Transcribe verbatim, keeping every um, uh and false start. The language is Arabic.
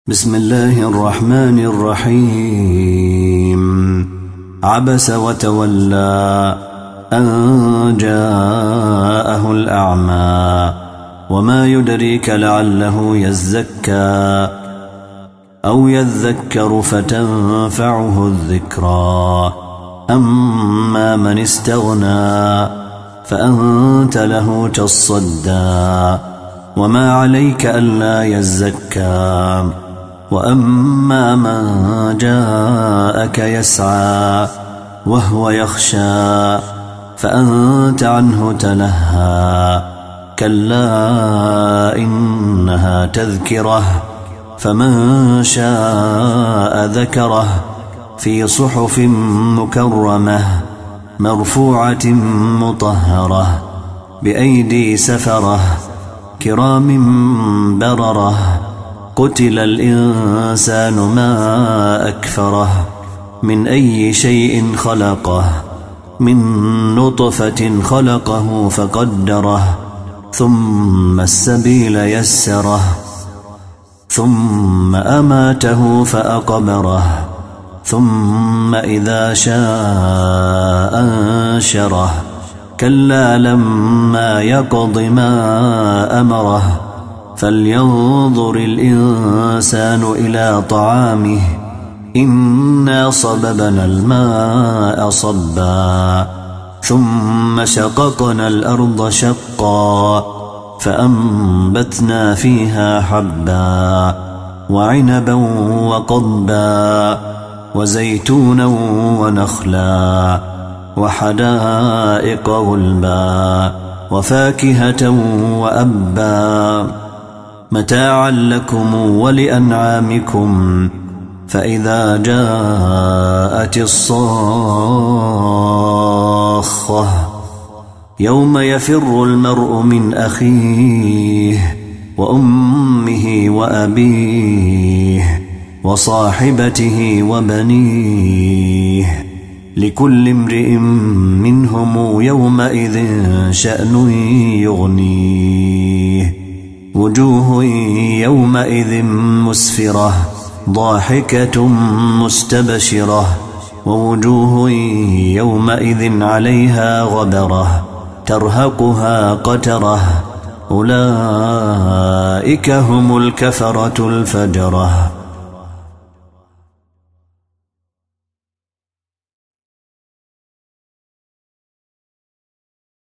بسم الله الرحمن الرحيم. عبس وتولى أن جاءه الأعمى وما يدريك لعله يزكى أو يذكر فتنفعه الذكرى. أما من استغنى فأنت له تصدى وما عليك ألا يزكى. وأما من جاءك يسعى وهو يخشى فأنت عنه تلهى. كلا إنها تذكرة فمن شاء ذكره في صحف مكرمة مرفوعة مطهرة بأيدي سفرة كرام بررة. قتل الإنسان ما أكفره من أي شيء خلقه من نطفة خلقه فقدره ثم السبيل يسره ثم أماته فأقبره ثم إذا شاء أنشره. كلا لما يقض ما أمره فلينظر الإنسان إلى طعامه إنا صببنا الماء صبا ثم شققنا الأرض شقا فأنبتنا فيها حبا وعنبا وقضبا وزيتونا ونخلا وحدائق غلبا وفاكهة وأبا متاعا لكم ولأنعامكم. فإذا جاءت الصاخة يوم يفر المرء من أخيه وأمه وأبيه وصاحبته وبنيه لكل امرئ منهم يومئذ شأن يغنيه. وجوه يومئذ مسفرة ضاحكة مستبشرة ووجوه يومئذ عليها غبرة ترهقها قترة. أولئك هم الكفرة الفجرة.